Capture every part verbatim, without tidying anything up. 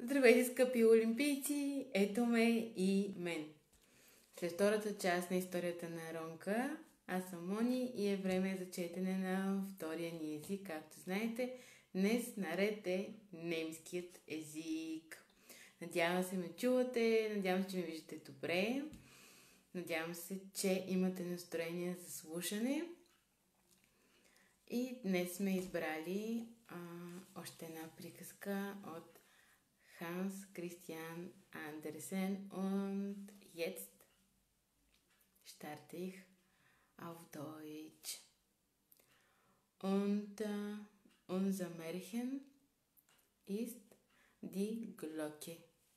Здравейте, скъпи олимпийци! Ето ме и мен. След втората част на историята на Ронка, аз съм Мони и е време за четене на втория ни език. Както знаете, днес наред е немският език. Надявам се ме чувате, надявам се, че ме виждате добре. Надявам се, че имате настроение за слушане. И днес сме избрали а, още една приказка от Hans Christian Andersen und jetzt starte ich auf Deutsch. Und uh, unser Märchen ist die Glocke.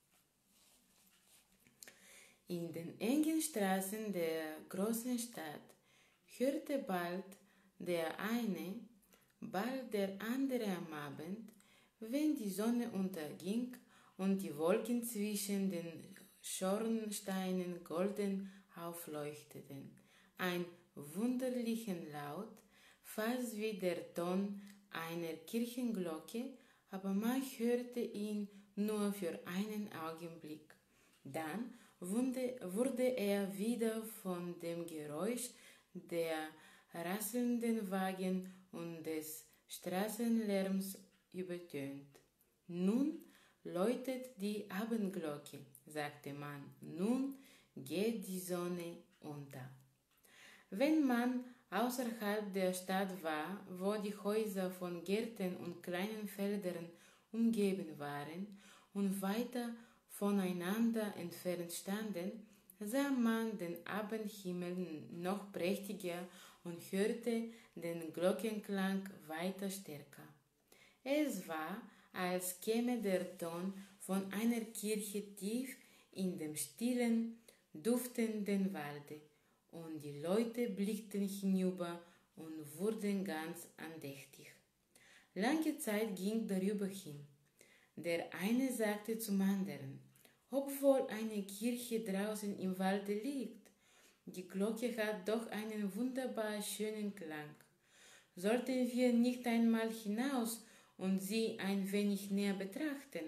In den engen Straßen der großen Stadt hörte bald der eine, bald der andere am Abend, wenn die Sonne unterging und die Wolken zwischen den Schornsteinen golden aufleuchteten, ein wunderlichen Laut, fast wie der Ton einer Kirchenglocke, aber man hörte ihn nur für einen Augenblick. Dann wurde, wurde er wieder von dem Geräusch der rasselnden Wagen und des Straßenlärms übertönt. Nun läutet die Abendglocke, sagte man, nun geht die Sonne unter. Wenn man außerhalb der Stadt war, wo die Häuser von Gärten und kleinen Feldern umgeben waren und weiter voneinander entfernt standen, sah man den Abendhimmel noch prächtiger und hörte den Glockenklang weiter stärker. Es war, als käme der Ton von einer Kirche tief in dem stillen, duftenden Walde, und die Leute blickten hinüber und wurden ganz andächtig. Lange Zeit ging darüber hin. Der eine sagte zum anderen, obwohl eine Kirche draußen im Walde liegt, die Glocke hat doch einen wunderbar schönen Klang. Sollten wir nicht einmal hinaus und sie ein wenig näher betrachten?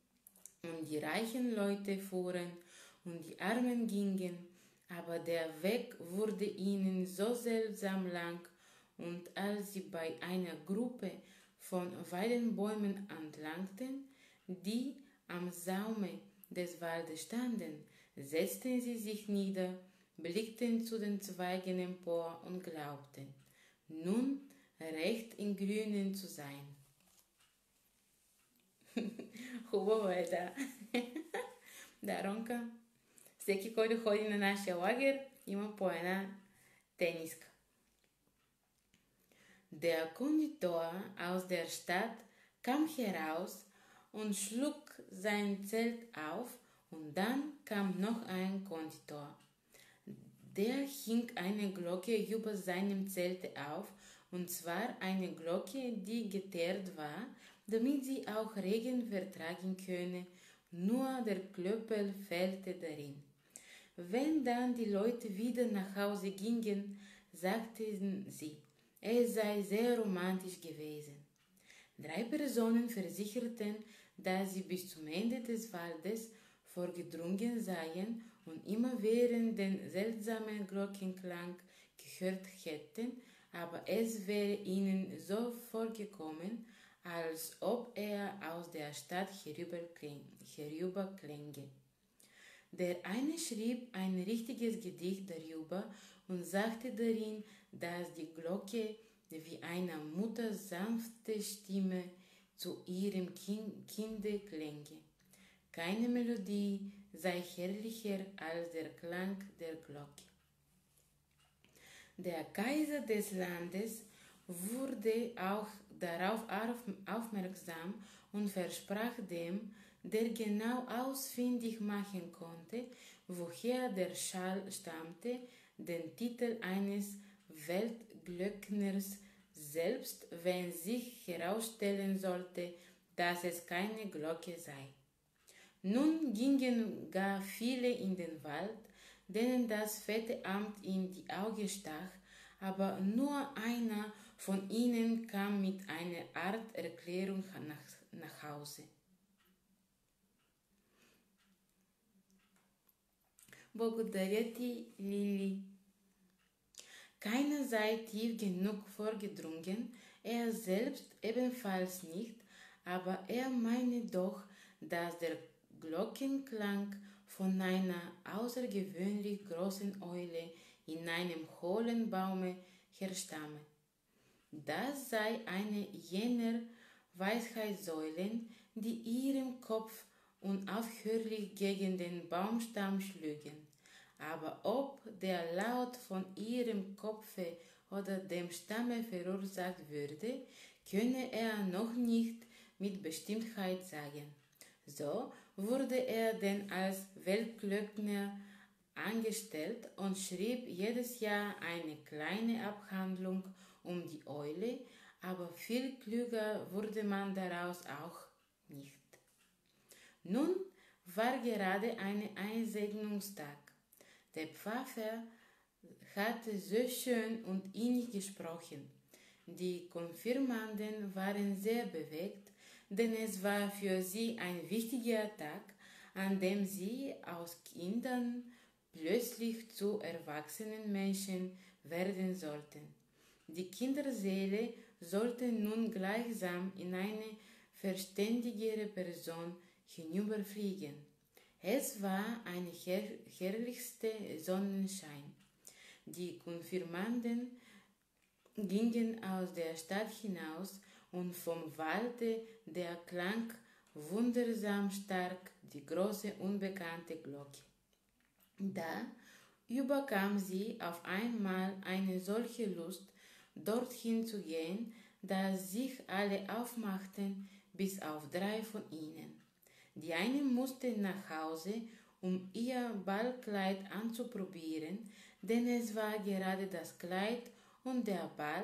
Und die reichen Leute fuhren und die Armen gingen, aber der Weg wurde ihnen so seltsam lang, und als sie bei einer Gruppe von Weidenbäumen anlangten, die am Saume des Waldes standen, setzten sie sich nieder, blickten zu den Zweigen empor und glaubten, nun recht im Grünen zu sein. Хубаво е, да. Да, Ронка. Всеки, който ходи на нашия лагер, има по една тениска. Der Konditor aus der Stadt kam heraus und schlug sein Zelt auf, und dann kam noch ein Konditor. Der hing eine Glocke über seinem Zelte auf, und zwar eine Glocke, die geteert war, damit sie auch Regen vertragen könne, nur der Klöppel fehlte darin. Wenn dann die Leute wieder nach Hause gingen, sagten sie, es sei sehr romantisch gewesen. Drei Personen versicherten, dass sie bis zum Ende des Waldes vorgedrungen seien und immer während den seltsamen Glockenklang gehört hätten, aber es wäre ihnen so vorgekommen, als ob er aus der Stadt herüberklänge. Der eine schrieb ein richtiges Gedicht darüber und sagte darin, dass die Glocke wie einer Mutter sanfte Stimme zu ihrem Kinde klänge. Keine Melodie sei herrlicher als der Klang der Glocke. Der Kaiser des Landes wurde auch darauf aufmerksam und versprach dem, der genau ausfindig machen konnte, woher der Schall stammte, den Titel eines Weltglöckners, selbst wenn sich herausstellen sollte, dass es keine Glocke sei. Nun gingen gar viele in den Wald, denen das fette Amt in die Augen stach, aber nur einer von ihnen kam mit einer Art Erklärung nach, nach Hause. Благодаря ти, Lili. Keiner sei tief genug vorgedrungen, er selbst ebenfalls nicht, aber er meine doch, dass der Glockenklang von einer außergewöhnlich großen Eule in einem hohlen Baume herstamme. Das sei eine jener Weisheitssäulen, die ihrem Kopf unaufhörlich gegen den Baumstamm schlügen. Aber ob der Laut von ihrem Kopfe oder dem Stamme verursacht würde, könne er noch nicht mit Bestimmtheit sagen. So wurde er denn als Weltglöckner angestellt und schrieb jedes Jahr eine kleine Abhandlung um die Eule, aber viel klüger wurde man daraus auch nicht. Nun war gerade ein Einsegnungstag. Der Pfarrer hatte so schön und innig gesprochen. Die Konfirmanden waren sehr bewegt, denn es war für sie ein wichtiger Tag, an dem sie aus Kindern plötzlich zu erwachsenen Menschen werden sollten. Die Kinderseele sollte nun gleichsam in eine verständigere Person hinüberfliegen. Es war ein her herrlichster Sonnenschein. Die Konfirmanden gingen aus der Stadt hinaus und vom Walde der klang wundersam stark die große unbekannte Glocke. Da überkam sie auf einmal eine solche Lust, dorthin zu gehen, dass sich alle aufmachten, bis auf drei von ihnen. Die eine musste nach Hause, um ihr Ballkleid anzuprobieren, denn es war gerade das Kleid und der Ball,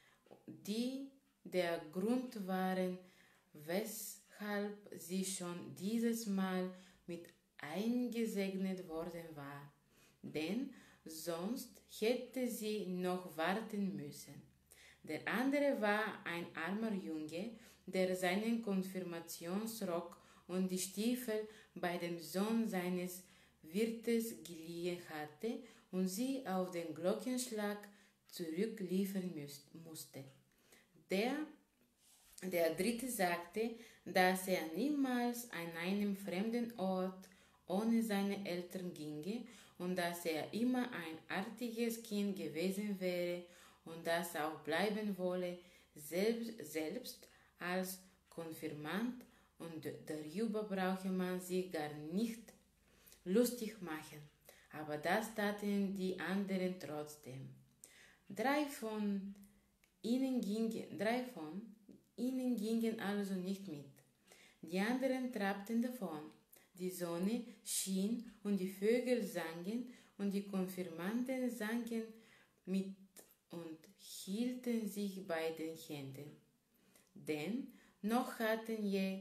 die der Grund waren, weshalb sie schon dieses Mal mit eingesegnet worden war. Denn sonst hätte sie noch warten müssen. Der andere war ein armer Junge, der seinen Konfirmationsrock und die Stiefel bei dem Sohn seines Wirtes geliehen hatte und sie auf den Glockenschlag zurückliefern musste. Der, der dritte sagte, dass er niemals an einem fremden Ort ohne seine Eltern ginge und dass er immer ein artiges Kind gewesen wäre und das auch bleiben wolle, selbst, selbst als Konfirmand, und darüber brauche man sich gar nicht lustig machen. Aber das taten die anderen trotzdem. Drei von ihnen gingen, drei von ihnen gingen also nicht mit. Die anderen trabten davon. Die Sonne schien und die Vögel sangen und die Konfirmanden sangen mit und hielten sich bei den Händen. Denn noch hatten je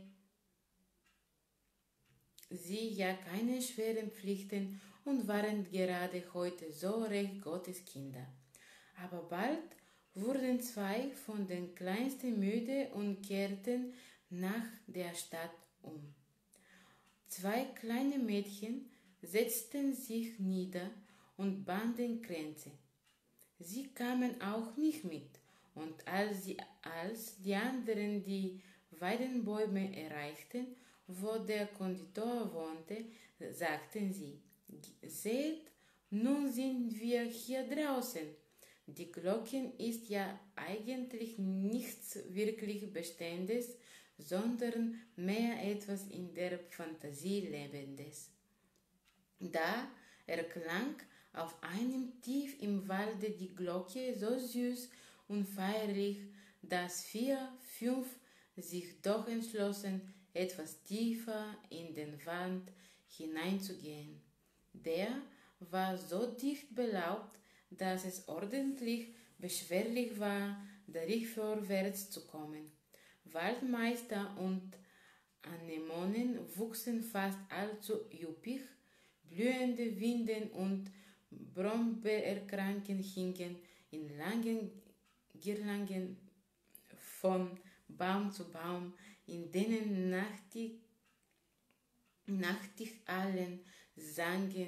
sie ja keine schweren Pflichten und waren gerade heute so recht Gottes Kinder. Aber bald wurden zwei von den Kleinsten müde und kehrten nach der Stadt um. Zwei kleine Mädchen setzten sich nieder und banden Kränze. Sie kamen auch nicht mit, und als, sie, als die anderen die Weidenbäume erreichten, wo der Konditor wohnte, sagten sie, seht, nun sind wir hier draußen. Die Glocke ist ja eigentlich nichts wirklich Bestehendes, sondern mehr etwas in der Fantasie Lebendes. Da erklang auf einem tief im Walde die Glocke so süß und feierlich, dass vier, fünf sich doch entschlossen, etwas tiefer in den Wald hineinzugehen. Der war so dicht belaubt, dass es ordentlich beschwerlich war, darin vorwärts zu kommen. Waldmeister und Anemonen wuchsen fast allzu üppig, blühende Winden und Brombeerkranken hingen in langen Girlanden von Baum zu Baum, in denen Nachtig Nachtigallen sangen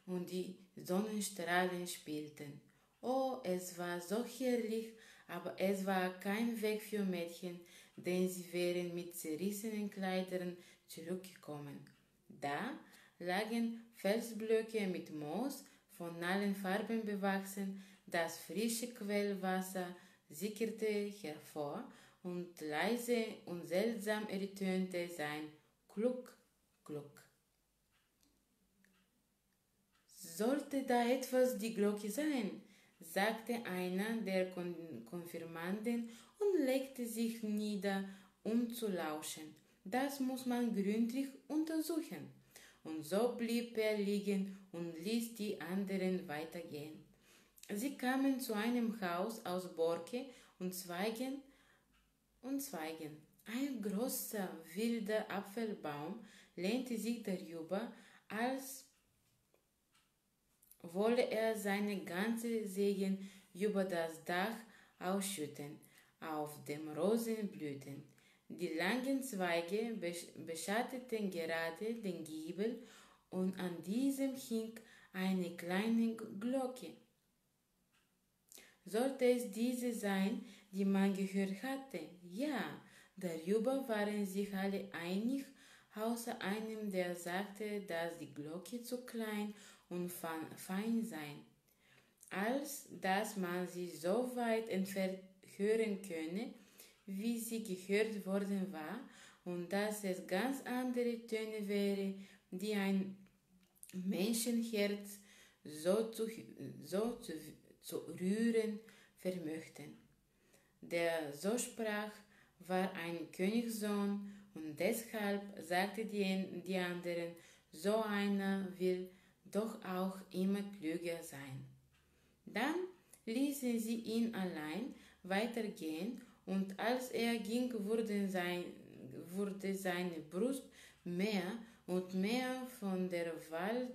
und die Sonnenstrahlen spielten. Oh, es war so herrlich, aber es war kein Weg für Mädchen, denn sie wären mit zerrissenen Kleidern zurückgekommen. Da lagen Felsblöcke mit Moos, von allen Farben bewachsen, das frische Quellwasser sickerte hervor und leise und seltsam ertönte sein Gluck, Gluck. Sollte da etwas die Glocke sein, sagte einer der Konfirmanden und legte sich nieder, um zu lauschen. Das muss man gründlich untersuchen. Und so blieb er liegen und ließ die anderen weitergehen. Sie kamen zu einem Haus aus Borke und Zweigen und Zweigen. Ein großer, wilder Apfelbaum lehnte sich darüber, als wolle er seine ganze Segen über das Dach ausschütten, auf dem Rosenblüten. Die langen Zweige beschatteten gerade den Giebel und an diesem hing eine kleine Glocke. Sollte es diese sein, die man gehört hatte? Ja, darüber waren sich alle einig, außer einem, der sagte, dass die Glocke zu klein und fein sei, als dass man sie so weit entfernt hören könne, wie sie gehört worden war, und dass es ganz andere Töne wäre, die ein Menschenherz so zu, so zu, zu rühren vermöchten. Der so sprach, war ein Königssohn, und deshalb sagte die, die anderen, so einer will doch auch immer klüger sein. Dann ließen sie ihn allein weitergehen, und als er ging, wurde, sein, wurde seine Brust mehr und mehr von der Wald,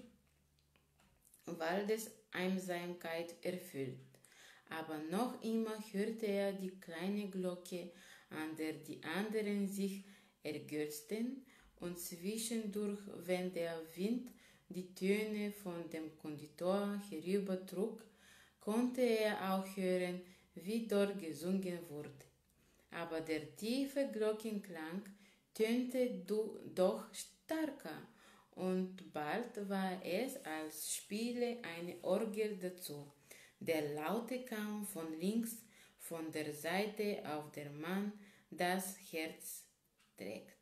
Waldeseinsamkeit erfüllt. Aber noch immer hörte er die kleine Glocke, an der die anderen sich ergötzten, und zwischendurch, wenn der Wind die Töne von dem Konditor herübertrug, konnte er auch hören, wie dort gesungen wurde. Aber der tiefe Glockenklang tönte doch stärker, und bald war es, als spiele eine Orgel dazu. Der Laute kam von links, von der Seite, auf der man das Herz trägt.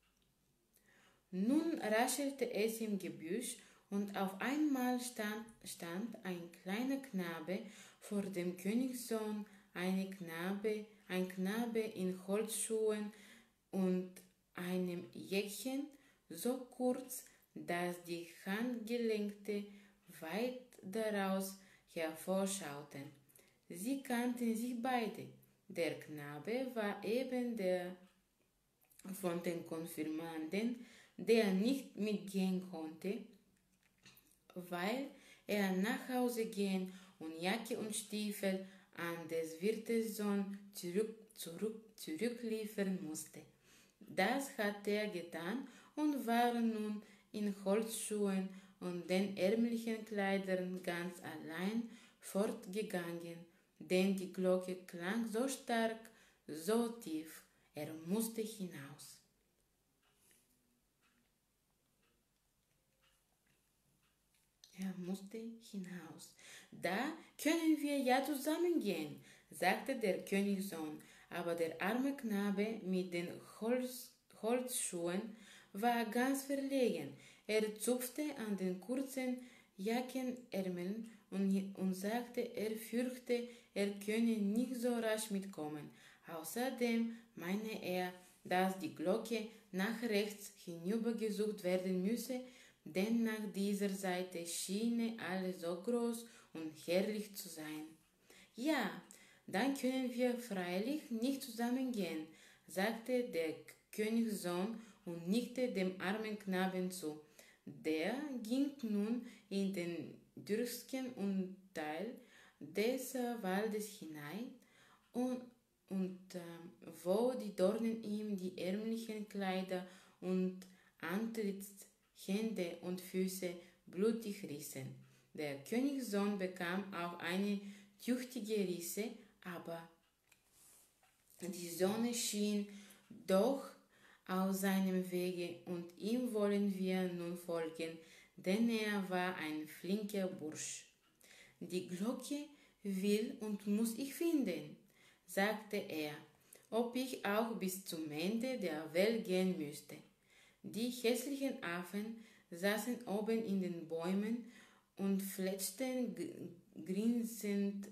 Nun raschelte es im Gebüsch, und auf einmal stand, stand ein kleiner Knabe vor dem Königssohn, eine Knabe, ein Knabe in Holzschuhen und einem Jäckchen, so kurz, dass die Handgelenke weit daraus hervorschauten. Sie kannten sich beide. Der Knabe war eben der von den Konfirmanden, der nicht mitgehen konnte, weil er nach Hause gehen und Jacke und Stiefel an des Wirtes Sohn zurück, zurück, zurückliefern musste. Das hatte er getan und war nun in Holzschuhen und den ärmlichen Kleidern ganz allein fortgegangen, denn die Glocke klang so stark, so tief, er musste hinaus. Er musste hinaus. Da können wir ja zusammengehen, sagte der Königssohn, aber der arme Knabe mit den Holz, Holzschuhen war ganz verlegen. Er zupfte an den kurzen Jackenärmeln und, und sagte, er fürchte, er könne nicht so rasch mitkommen. Außerdem meine er, dass die Glocke nach rechts hinübergesucht werden müsse, denn nach dieser Seite schiene alles so groß und herrlich zu sein. Ja, dann können wir freilich nicht zusammengehen, sagte der Königssohn und nickte dem armen Knaben zu. Der ging nun in den dürsten Teil des Waldes hinein, und, und äh, wo die Dornen ihm die ärmlichen Kleider und Antlitz, Hände und Füße blutig rissen. Der Königssohn bekam auch eine tüchtige Risse, aber die Sonne schien doch auf seinem Wege und ihm wollen wir nun folgen, denn er war ein flinker Bursch. Die Glocke will und muss ich finden, sagte er, ob ich auch bis zum Ende der Welt gehen müsste. Die hässlichen Affen saßen oben in den Bäumen und fletschten grinsend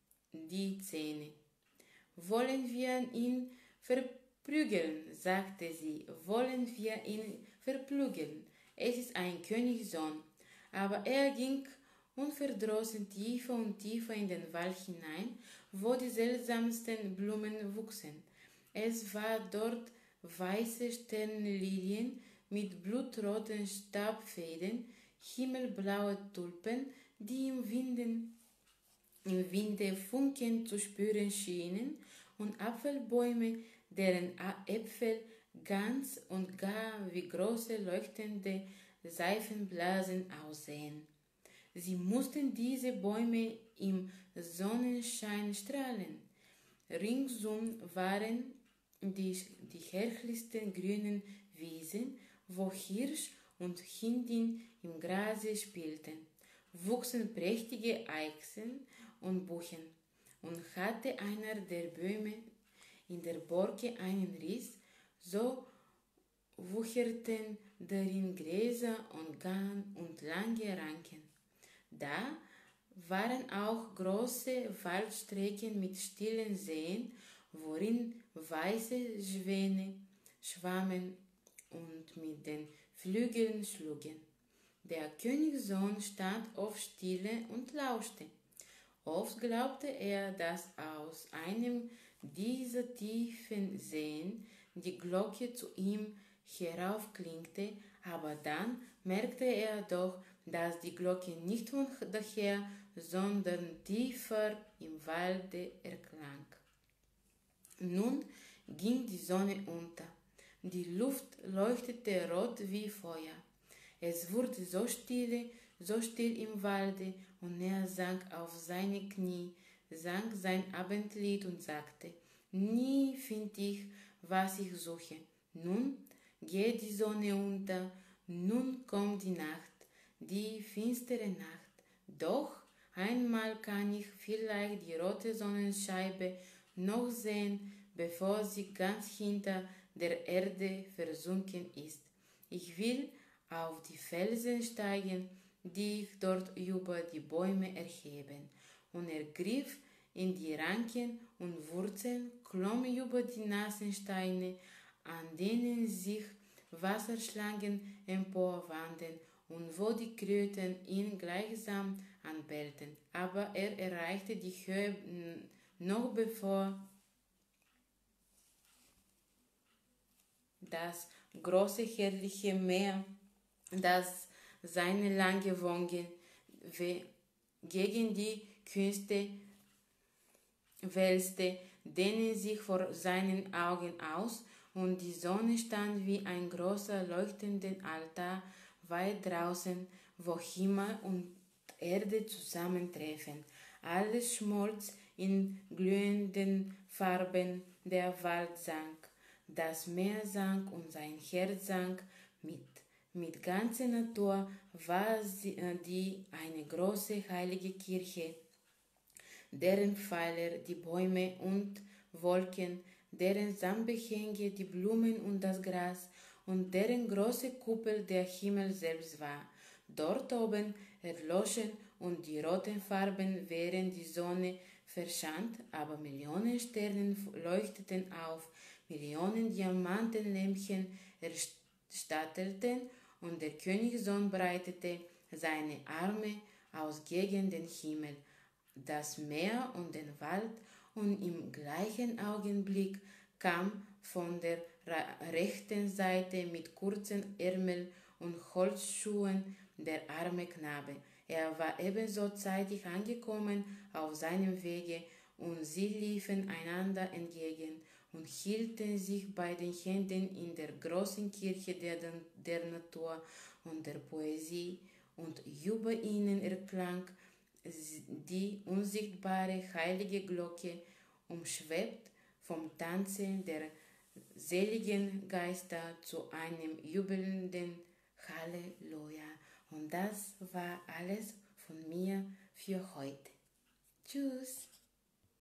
die Zähne. Wollen wir ihn verprügeln, sagte sie, wollen wir ihn verprügeln. Es ist ein Königssohn. Aber er ging unverdrossen tiefer und tiefer in den Wald hinein, wo die seltsamsten Blumen wuchsen. Es war dort weiße Sternlilien mit blutroten Stabfäden, himmelblaue Tulpen, die im, Winden, im Winde Funken zu spüren schienen, und Apfelbäume, deren Äpfel ganz und gar wie große leuchtende Seifenblasen aussehen. Sie mussten diese Bäume im Sonnenschein strahlen. Ringsum waren die, die herrlichsten grünen Wiesen, wo Hirsch und Hündin im Grase spielten, wuchsen prächtige Eichen und Buchen, und hatte einer der Bäume in der Borke einen Riss, so wucherten darin Gräser und Garn und lange Ranken. Da waren auch große Waldstrecken mit stillen Seen, worin weiße Schwäne schwammen und mit den Flügeln schlugen. Der Königssohn stand oft stille und lauschte. Oft glaubte er, dass aus einem dieser tiefen Seen die Glocke zu ihm heraufklingte, aber dann merkte er doch, dass die Glocke nicht von daher, sondern tiefer im Walde erklang. Nun ging die Sonne unter. Die Luft leuchtete rot wie Feuer. Es wurde so still, so still im Walde, und er sank auf seine Knie, sang sein Abendlied und sagte: Nie find ich, was ich suche. Nun geht die Sonne unter, nun kommt die Nacht, die finstere Nacht. Doch einmal kann ich vielleicht die rote Sonnenscheibe noch sehen, bevor sie ganz hinter der Erde versunken ist. Ich will auf die Felsen steigen, die ich dort über die Bäume erheben. Und er griff in die Ranken und Wurzeln, klomm über die nassen Steine, an denen sich Wasserschlangen emporwanden und wo die Kröten ihn gleichsam anbellten. Aber er erreichte die Höhe noch bevor das große herrliche Meer, das seine lange Wangen gegen die Künste wälzte, dehnen sich vor seinen Augen aus, und die Sonne stand wie ein großer leuchtender Altar weit draußen, wo Himmel und Erde zusammentreffen. Alles schmolz in glühenden Farben, der Wald sank, das Meer sank und sein Herz sank mit. Mit ganzer Natur war sie, äh, die eine große heilige Kirche, deren Pfeiler die Bäume und Wolken, deren Samtbehänge die Blumen und das Gras, und deren große Kuppel der Himmel selbst war. Dort oben erloschen und die roten Farben, während die Sonne verschwand, aber Millionen Sterne leuchteten auf, Millionen Diamantenlämpchen erstattelten, und der Königssohn breitete seine Arme aus gegen den Himmel, das Meer und den Wald, und im gleichen Augenblick kam von der rechten Seite mit kurzen Ärmeln und Holzschuhen der arme Knabe. Er war ebenso zeitig angekommen auf seinem Wege, und sie liefen einander entgegen und hielten sich bei den Händen in der großen Kirche der, der Natur und der Poesie und über ihnen erklang die unsichtbare heilige Glocke, umschwebt vom Tanze der seligen Geister zu einem jubelnden Halleluja. Und das war alles von mir für heute. Tschüss!